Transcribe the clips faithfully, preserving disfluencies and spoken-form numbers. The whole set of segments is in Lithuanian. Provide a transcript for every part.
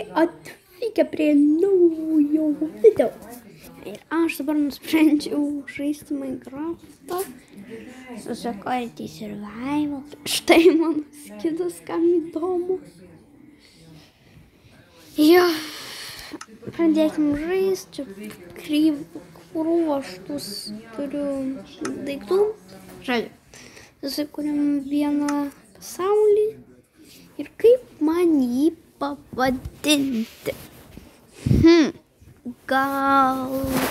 atvykę prie naujo video. Ir aš dabar nusprendžiau žaisti Minecraftą. Susikurti survival. Štai mano skidas, kam įdomu. Jo. Pradėkim žaisti. Čia krūvaštus turiu daiktų. Žodžiu. Susikūrėm vieną pasaulį. Ir kaip man jį pavadinti? Hmm. Gal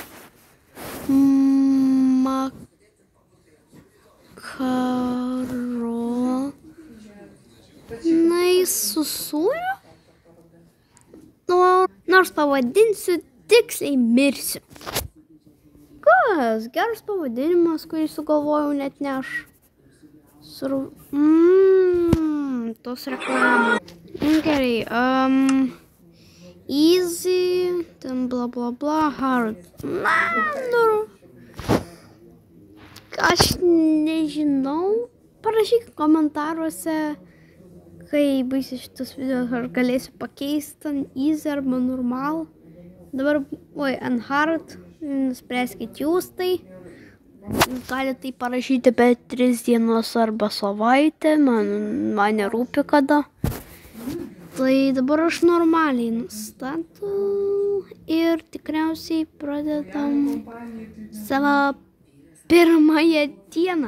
makaronai su sūriu? Nors pavadinsiu, tiksliai mirsiu. Kas? Geras pavadinimas, kurį sugalvojau net ne aš. Sur... Mmm, tos reklamos. Gerai, um... easy, ten bla bla bla, hard. Na, nu. Aš nežinau. Parašyk komentaruose, kai baisi šitas video, aš galėsiu pakeisti ant easy arba normal. Dabar, oi, ant hard, nuspręskit jūs tai. Jūs galite tai parašyti per tris dienos arba savaitę, man, man nerūpi kada. Tai dabar aš normaliai nustatau ir tikriausiai pradedam savo pirmąją dieną.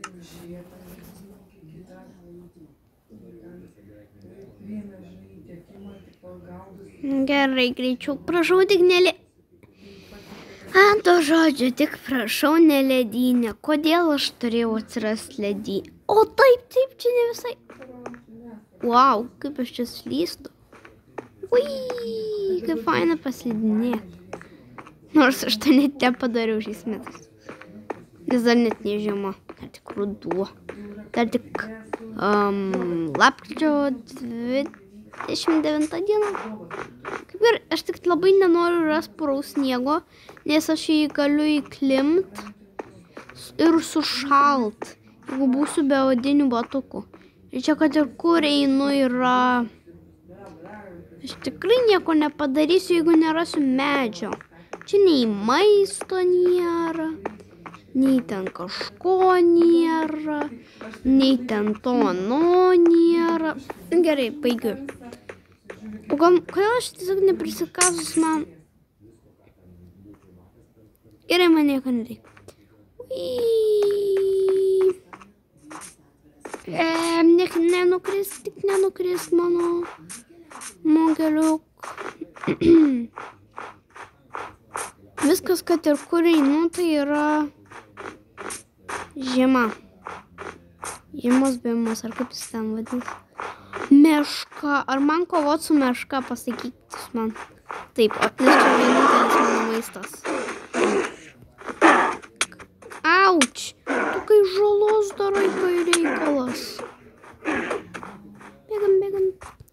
Gerai, greičiau, prašau tik nelė... Ant to žodžio, tik prašau ne ledynė. Kodėl aš turėjau atsirasti ledynė? O taip, taip, čia ne visai... Wow, kaip aš čia slystu. Ui, kaip faina paslidinėti. Nors aš tai net nepadariau šiais metais. Nes dar net nežiema, dar tik ruduo. Dar tik um, lapkričio dvidešimt devintą dieną. Kaip ir aš tik labai nenoriu rasti puraus sniego, nes aš jį galiu įklimt ir sušalt, jeigu būsiu be odinių batukų. Ir čia, kad ir kur einu, yra... Aš tikrai nieko nepadarysiu, jeigu nerasiu medžio. Čia nei maisto nėra, nei ten kažko nėra, nei ten to ano nėra. Gerai, baigiu. O gal, kodėl aš tiesiog neprisikasus man... Gerai, man nieko nereikia. Uiii. E, ne, nenukris, tik nenukris mano mogeliuk. Viskas, kad ir kur einu, tai yra žiema. Žiemos bėjimas, ar kaip jis ten vadins. Meška. Ar man kovot su meška, pasakykit man. Taip, o nes čia vienintelis mano maistas. Auč! Tu kai žalos darai, kai reikalas. Bėgam, bėgam.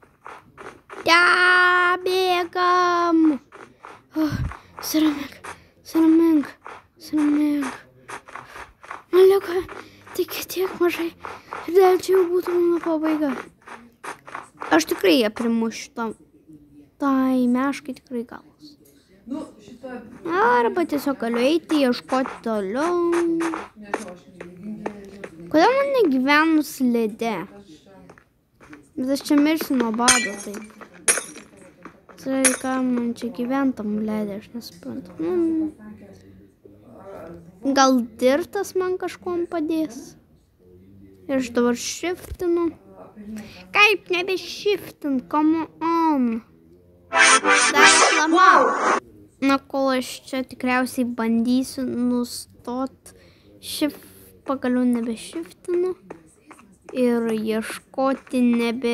Ja, bėgam. Oh, siramink, siramink, siramink. Man lieka tik tiek mažai. Ir dėl čia jau būtų mano pabaiga. Aš tikrai ją primušiu tam. Tai meškai tikrai galas. Arba tiesiog galiu eiti, ieškoti toliau. Kodėl man negyvenus lede? Bet aš čia mirsiu nuo bado, taip. Tai ką man čia gyventam ledė, aš nesuprantu. Hmm. Gal dirtas man kažkuom padės? Ir aš dabar shiftinu. Kaip nebeshiftint, come on. Dar lamau. Na, kol aš čia tikriausiai bandysiu nustot shift, pagaliau nebeshiftinu ir ieškoti nebe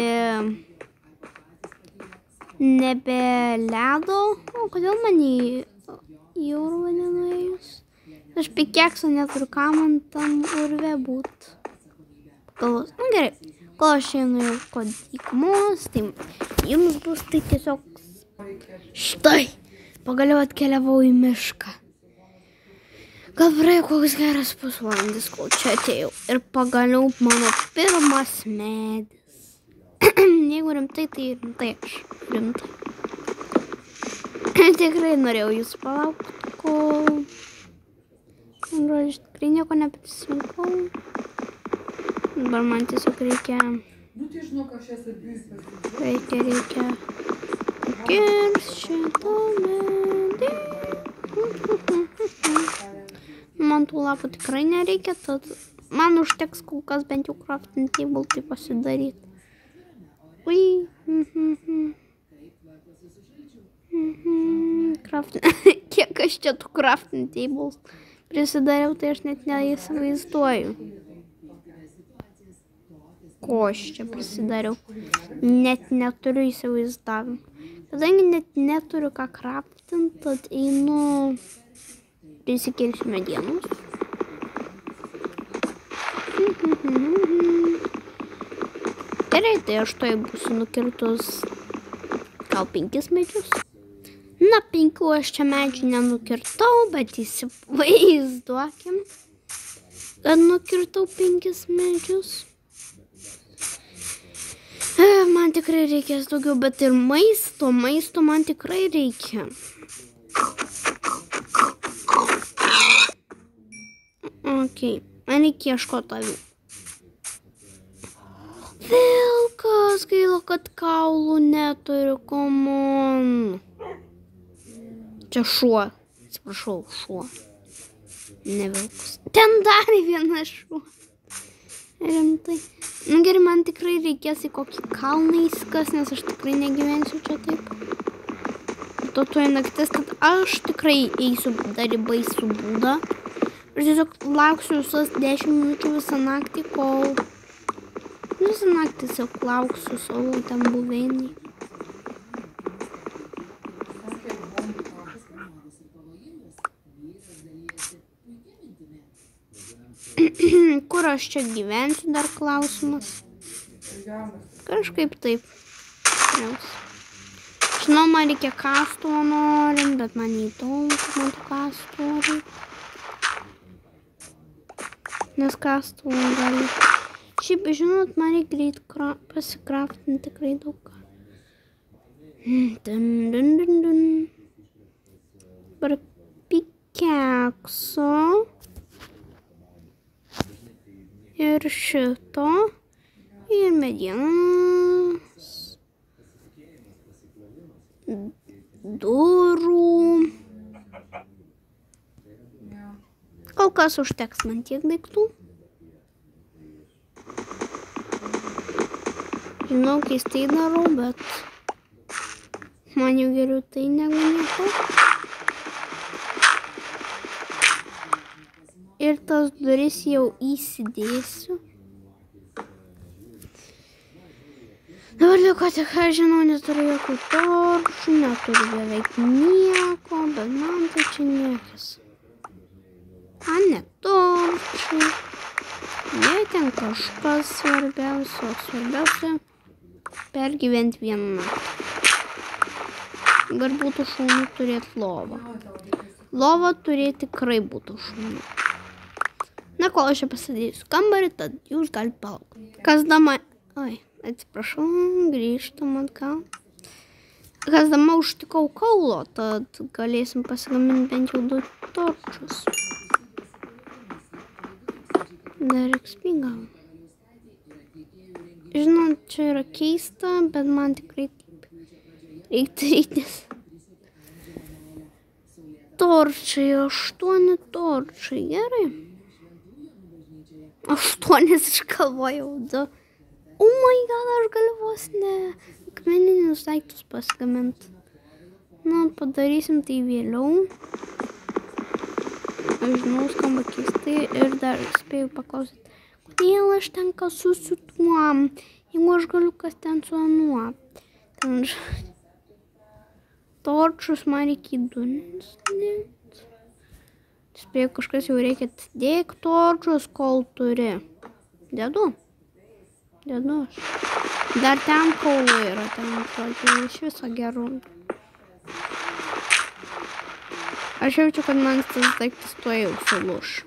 nebe ledo. O, kodėl man į jūrą nenuėjus? Aš pikeksą neturiu, ką man tam urve būt. Galvos, nu gerai, kol aš einu jau kod dykumos, tai jums bus tai tiesiog štai. Pagaliau atkeliavau į mišką. Gal praėjo koks geras pusvalandis, kol čia atėjau. Ir pagaliau mano pirmas medis. Jeigu rimtai, tai rimtai aš. Rimtai. Tikrai norėjau jūsų palaukti, kol... Žodžiu, tikrai nieko neprisirinkau. Dabar man tiesiog reikia... Reikia, reikia... Kirs šitą medį. Man tų lapų tikrai nereikia, tad man užteks kol kas bent jau crafting table tai pasidaryti. Ui. Kiek aš čia tų crafting tables prisidariau, tai aš net neįsivaizduoju. Ko aš čia prisidariau? Net neturiu įsivaizdavimų. Kadangi net neturiu ką craftinti, tad einu prisikirsiu medienos. Gerai, tai aš toj būsiu nukirtus gal penkis medžius. Na, penkių aš čia medžių nenukirtau, bet įsivaizduokim, kad nukirtau penkis medžius. Man tikrai reikės daugiau, bet ir maisto, maisto man tikrai reikia. Ok, man reikia ieškoti avių. Vilkas, gaila, kad kaulų neturiu, komon. Čia šuo, atsiprašau, šuo. Ne vilkas. Ten dar vienas šuo. Rimtai. Nu gerai, man tikrai reikės į kokį kalną įsikas, nes aš tikrai negyvensiu čia taip. To tuoj naktis, tad aš tikrai eisiu dar į baisų būdą. Aš tiesiog lauksiu visas dešimt minučių visą naktį, kol... Visą naktį tiesiog lauksiu savo ten buveinį. Kur aš čia gyvensiu, dar klausimas. Kažkaip taip. Žinau, man reikia kastuvo norim, bet man neįdomu, kad man tų kastuvo reikia. Nes kastuvo gali... Šiaip, žinot, man reikia greit pasikraftinti tikrai daug ką. Dun, dun, dun, dun. Dabar pikekso. Ir šito, ir medienos, durų. Kol kas užteks man tiek daiktų. Žinau, keistai darau, bet man jau geriau tai negu nieko. Ir tas duris jau įsidėsiu. Dabar liko tik, aš žinau, neturiu jokių torčių, neturiu beveik nieko, bet man tai čia niekas. A, ne torčių. Ne, ten kažkas svarbiausio, svarbiausia pergyventi vieną naktį. Dar būtų šaunu turėti lovą. Lovą turėti tikrai būtų šaunu. Na, kol aš čia pasidėsiu kambarį, tad jūs galite palaukti. Kasdama... Oi, atsiprašau, grįžtam atgal. Kasdama užtikau kaulo, tad galėsim pasigaminti bent jau du torčius. Dar X P gal. Žinot, čia yra keista, bet man tikrai taip reikia darytis. Torčiai, aštuoni torčiai, gerai. Aštuonis išgalvojau du. O my god, aš galiu vos ne akmeninius daiktus pasigaminti. Na, padarysim tai vėliau. Aš žinau, skamba keistai ir dar spėjau paklausyti, kodėl aš ten kasu su tuom, jeigu aš galiu kas ten su anuo. Ten torčius man reikia įdunti. Spėjau, kažkas jau reikia dėk torčius, kol turi. Dedu. Dedu aš. Dar ten kaulo yra, ten, žodžiu, iš viso gerų. Aš jaučiu, kad man tas daiktas tuo jau sulūš.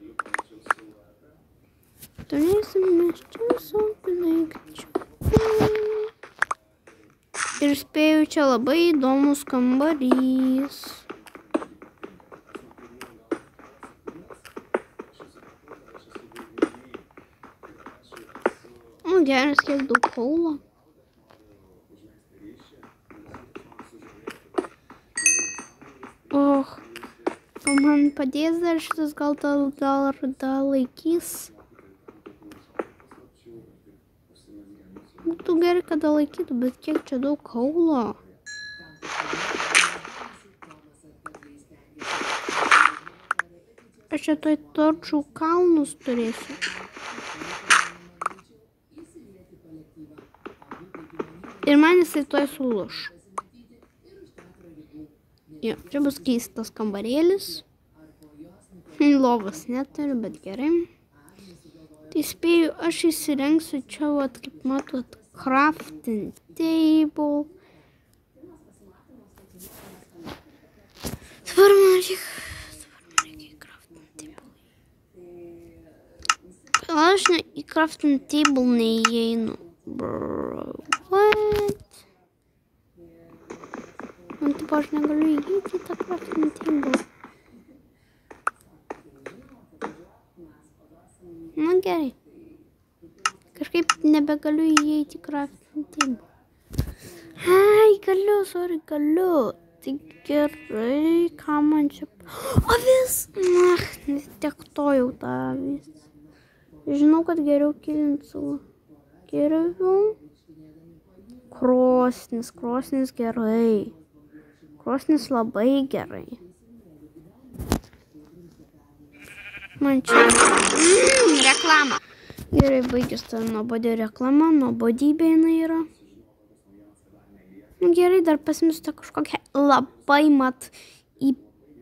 Turėsim mes čia visokių daikčių. Ir spėju, čia labai įdomus kambarys. O, geras, kiek daug kaulo. Och, o man padės dar šitas, gal dar, dar, dar laikys. Būtų gerai, kada laikytų, bet kiek čia daug kaulo. Aš čia toj torčių kalnus turėsiu. Ir man jisai toj sulūš. Jo, čia bus keistas kambarėlis. Lovas neturiu, bet gerai. Tai spėju, aš įsirengsiu čia, vat, kaip matot, crafting table. Dabar man reikia, dabar man reikia į crafting table. Gal aš ne, į crafting table neįeinu. Bro, what? Man taip aš negaliu įeiti į tą crafting table. Na gerai. Kažkaip nebegaliu įeiti į crafting table. Ai, galiu, sorry, galiu. Tai gerai, ką man čia... Avis! Ach, tiek to jau ta avis. Žinau, kad geriau kilint savo kirvių. Krosnis, krosnis gerai. Krosnis labai gerai. Man čia... Mm, reklama. Gerai, baigęs tą nuobodį reklamą, nuobodybė jinai yra. Gerai, dar pasimstu kažkokią labai mat į...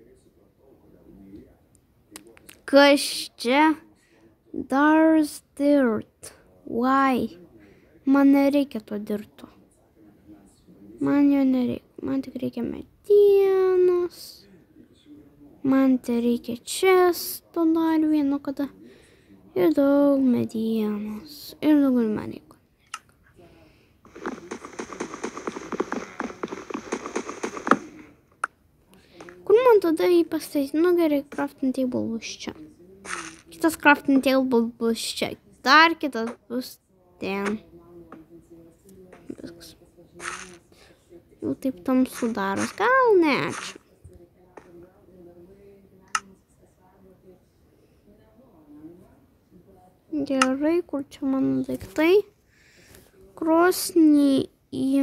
Kas čia? There's dirt. Why? Man nereikia to dirto. Man jo nereikia. Man tik reikia medienos. Man tai reikia često dar vieno kada. Ir daug medienos. Ir daug man reikia. Kur man tada jį pastatyti? Nu gerai, crafting table bus čia. Kitas crafting table bus čia. Dar kitas bus ten. Viskas. Jau taip tamsu daros. Gal ne, ačiū. Gerai, kur čia mano daiktai? Krosnį į...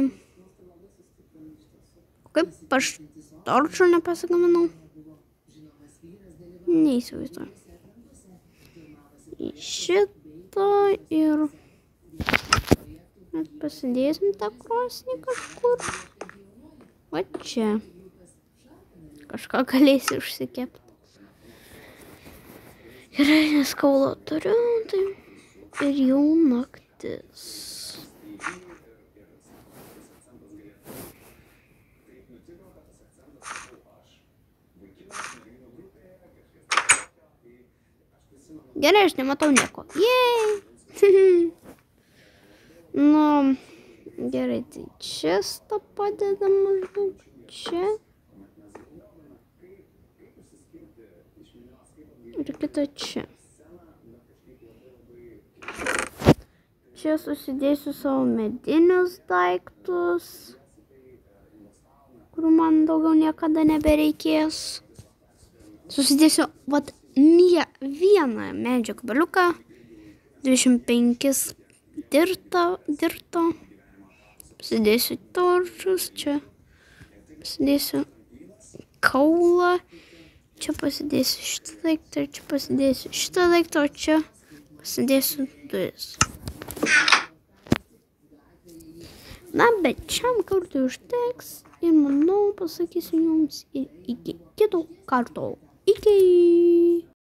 Kaip aš torčio nepasagaminau? Neįsivaizduoju. Į šitą ir... Mes pasidėsim tą krosnį kažkur. Va čia. Kažką galėsi užsikepti. Gerai, nes kaulo turiu, tai ir jau naktis. Gerai, aš nematau nieko. Jej! Nu, gerai, tai čia sta padeda maždaug čia. Ir kita čia. Čia susidėsiu savo medinius daiktus, kurių man daugiau niekada nebereikės. Susidėsiu vat mie, vieną medžio kabeliuką, dvidešimt penkis dirto, dirto. Pasidėsiu torčius čia. Pasidėsiu kaulą. Čia pasidėsiu šitą daiktą, čia pasidėsiu šitą daiktą, o čia pasidėsiu duris. Na, bet šiam kartui užteks ir manau pasakysiu jums ir iki kito karto. Iki!